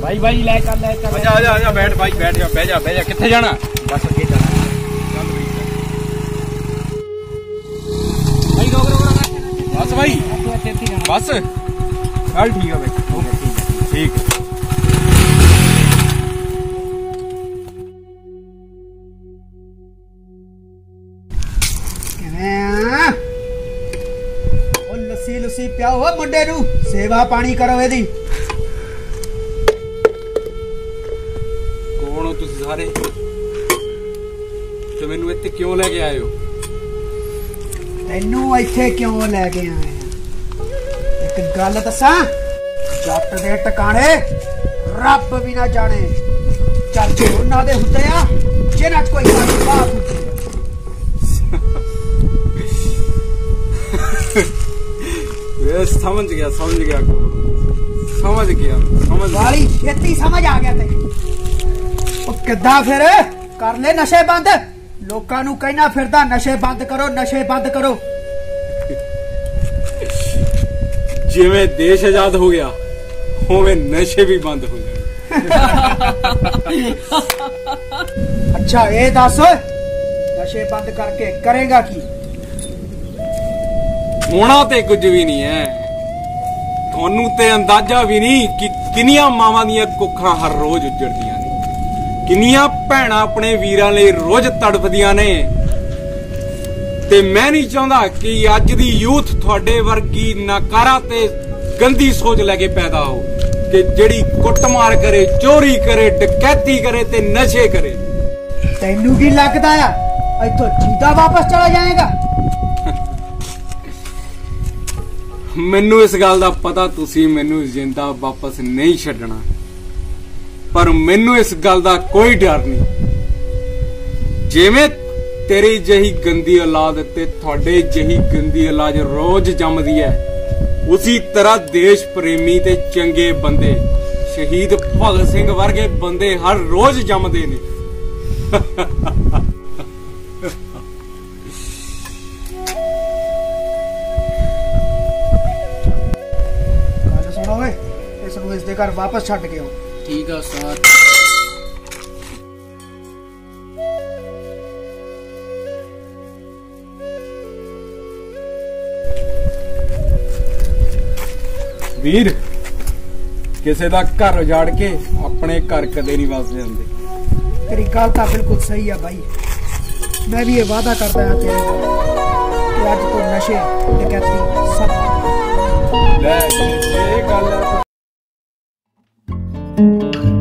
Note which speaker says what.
Speaker 1: भाई भाई ले कर
Speaker 2: आजा बैठ भाई बैठ जा बह जा किथे जाना
Speaker 1: बस अगे जाना
Speaker 2: चल भाई रोक बस भाई बस चल ठीक है भाई ठीक
Speaker 1: लस्सी लुस्सी पियाओ मुंडे नू सेवा पानी करो एदी
Speaker 2: कौन हो तुसीं सारे ते मैनू इत्थे क्यों लेके आए हो
Speaker 1: तैनू इत्थे क्यों लेके आए एक गल दसा जट दे टकाने रब भी ना जाने चाचे उन्हां दे हुंदे आ जिन्हां च कोई बात हुंदी
Speaker 2: समझ गया
Speaker 1: वाली छेती समझ आ गया ते किदा फिर कर ले नशे बंद लोकां नू कहना फिरदा नशे बंद करो
Speaker 2: जिवें देश आजाद हो गया होवे नशे भी बंद हो जाए
Speaker 1: अच्छा ये दस नशे बंद करके करेगा की
Speaker 2: होना ते कुछ भी नहीं है थानू ते अंदाजा भी नहीं कि किनियां मावां दियां कुखां हर रोज उजड़दियां ने किनियां भैणां अपने वीरां लई रोज तड़फदियां ने ते मैं नहीं चाहता कि अज दी यूथ थोड़े वर्गी नाकारा ते गंदी सोच लेके पैदा हो कि जेड़ी कुटमार करे चोरी करे डकैती करे ते नशे करे
Speaker 1: तैनू की लगदा है इत्थों जीता वापस चला जाएगा
Speaker 2: मैनू इस गल दा पता तुसी मैनू जिंदा वापस नहीं छड्डना पर मैनू इस गल दा कोई डर नहीं जिवें तेरी जही गंदी औलाद ते थोड़े जही गंदी औलाद रोज जमदी है उसी तरह देश प्रेमी ते चंगे बंदे शहीद भगत सिंह वर्गे बंदे हर रोज जमदे ने
Speaker 1: इसके घर वापस छड़ के आओ
Speaker 3: ठीक है उस्ताद
Speaker 2: वीर किसी का घर उजाड़ के अपने घर कदे नहीं वसदे हुंदे
Speaker 1: तेरी गल तो बिल्कुल सही है भाई मैं भी ये वादा करता हूं तेरे नाल कि अज तो नशे डकैती सब
Speaker 2: ले ये गल